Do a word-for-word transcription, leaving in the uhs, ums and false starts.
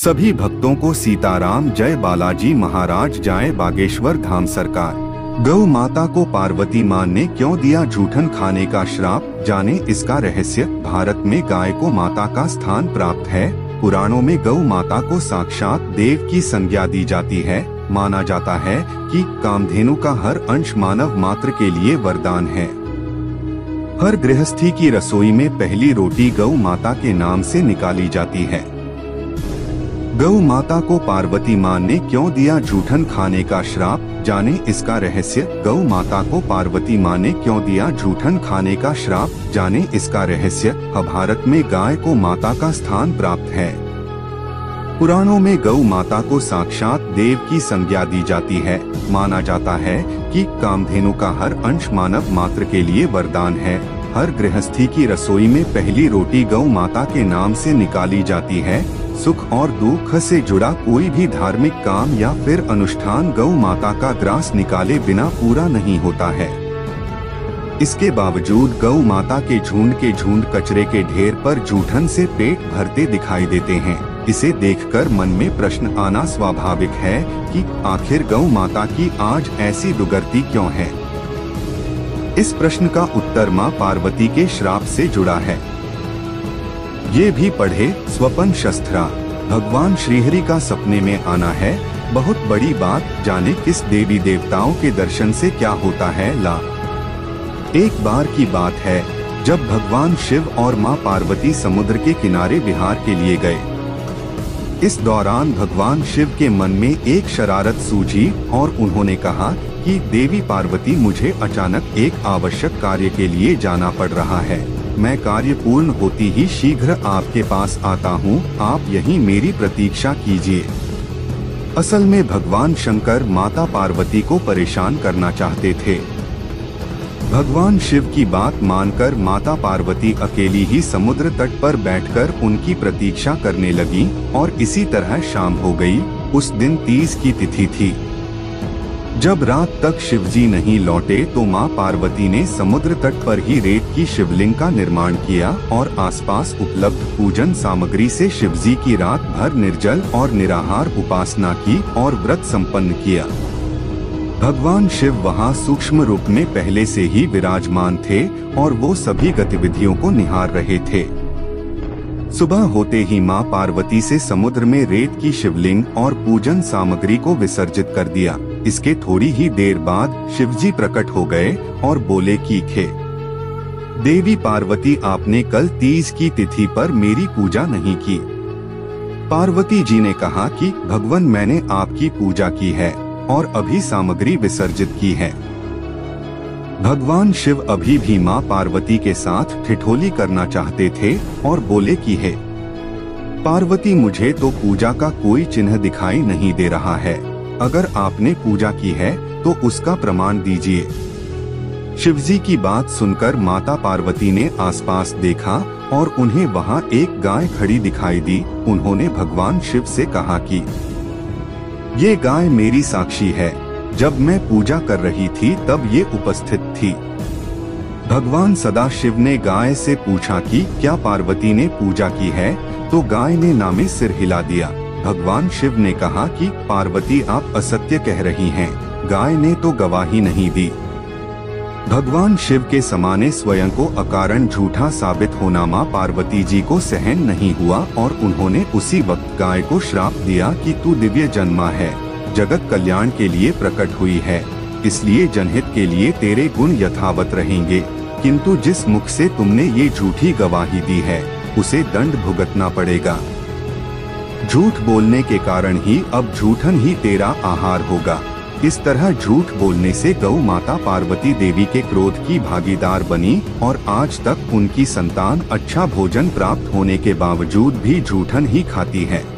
सभी भक्तों को सीताराम जय बालाजी महाराज जाए बागेश्वर धाम सरकार। गौ माता को पार्वती माँ ने क्यों दिया जूठन खाने का श्राप, जाने इसका रहस्य। भारत में गाय को माता का स्थान प्राप्त है। पुराणों में गौ माता को साक्षात देव की संज्ञा दी जाती है। माना जाता है कि कामधेनु का हर अंश मानव मात्र के लिए वरदान है। हर गृहस्थी की रसोई में पहली रोटी गौ माता के नाम से निकाली जाती है। गौ माता को पार्वती माँ ने क्यों दिया जूठन खाने का श्राप, जाने इसका रहस्य। गौ माता को पार्वती माँ ने क्यों दिया जूठन खाने का श्राप, जाने इसका रहस्य। भारत में गाय को माता का स्थान प्राप्त है। पुराणों में गौ माता को साक्षात देव की संज्ञा दी जाती है। माना जाता है कि कामधेनु का हर अंश मानव मात्र के लिए वरदान है। हर गृहस्थी की रसोई में पहली रोटी गौ माता के नाम से निकाली जाती है। सुख और दुख से जुड़ा कोई भी धार्मिक काम या फिर अनुष्ठान गौ माता का ग्रास निकाले बिना पूरा नहीं होता है। इसके बावजूद गौ माता के झुंड के झुंड कचरे के ढेर पर जूठन से पेट भरते दिखाई देते हैं। इसे देखकर मन में प्रश्न आना स्वाभाविक है कि आखिर गौ माता की आज ऐसी दुर्गति क्यों है। इस प्रश्न का उत्तर माँ पार्वती के श्राप से जुड़ा है। ये भी पढ़े स्वपन शस्त्रा, भगवान श्रीहरि का सपने में आना है बहुत बड़ी बात, जाने किस देवी देवताओं के दर्शन से क्या होता है लाभ। एक बार की बात है जब भगवान शिव और माँ पार्वती समुद्र के किनारे विहार के लिए गए। इस दौरान भगवान शिव के मन में एक शरारत सूझी और उन्होंने कहा कि देवी पार्वती, मुझे अचानक एक आवश्यक कार्य के लिए जाना पड़ रहा है। मैं कार्य पूर्ण होती ही शीघ्र आपके पास आता हूँ, आप यहीं मेरी प्रतीक्षा कीजिए। असल में भगवान शंकर माता पार्वती को परेशान करना चाहते थे। भगवान शिव की बात मानकर माता पार्वती अकेली ही समुद्र तट पर बैठकर उनकी प्रतीक्षा करने लगी और इसी तरह शाम हो गई। उस दिन तीज की तिथि थी। जब रात तक शिवजी नहीं लौटे तो माँ पार्वती ने समुद्र तट पर ही रेत की शिवलिंग का निर्माण किया और आसपास उपलब्ध पूजन सामग्री से शिवजी की रात भर निर्जल और निराहार उपासना की और व्रत संपन्न किया। भगवान शिव वहाँ सूक्ष्म रूप में पहले से ही विराजमान थे और वो सभी गतिविधियों को निहार रहे थे। सुबह होते ही माँ पार्वती से समुद्र में रेत की शिवलिंग और पूजन सामग्री को विसर्जित कर दिया। इसके थोड़ी ही देर बाद शिवजी प्रकट हो गए और बोले कि खे देवी पार्वती, आपने कल तीज की तिथि पर मेरी पूजा नहीं की। पार्वती जी ने कहा कि भगवान, मैंने आपकी पूजा की है और अभी सामग्री विसर्जित की है। भगवान शिव अभी भी माँ पार्वती के साथ ठिठोली करना चाहते थे और बोले कि हे पार्वती, मुझे तो पूजा का कोई चिन्ह दिखाई नहीं दे रहा है। अगर आपने पूजा की है तो उसका प्रमाण दीजिए। शिवजी की बात सुनकर माता पार्वती ने आसपास देखा और उन्हें वहाँ एक गाय खड़ी दिखाई दी। उन्होंने भगवान शिव से कहा कि ये गाय मेरी साक्षी है, जब मैं पूजा कर रही थी तब ये उपस्थित थी। भगवान सदाशिव ने गाय से पूछा कि क्या पार्वती ने पूजा की है, तो गाय ने नामे सिर हिला दिया। भगवान शिव ने कहा कि पार्वती, आप असत्य कह रही हैं, गाय ने तो गवाही नहीं दी। भगवान शिव के समाने स्वयं को अकारण झूठा साबित होना माँ पार्वती जी को सहन नहीं हुआ और उन्होंने उसी वक्त गाय को श्राप दिया कि तू दिव्य जन्मा है, जगत कल्याण के लिए प्रकट हुई है, इसलिए जनहित के लिए तेरे गुण यथावत रहेंगे, किंतु जिस मुख से तुमने ये झूठी गवाही दी है उसे दंड भुगतना पड़ेगा। झूठ बोलने के कारण ही अब झूठन ही तेरा आहार होगा। इस तरह झूठ बोलने से गौ माता पार्वती देवी के क्रोध की भागीदार बनी और आज तक उनकी संतान अच्छा भोजन प्राप्त होने के बावजूद भी झूठन ही खाती है।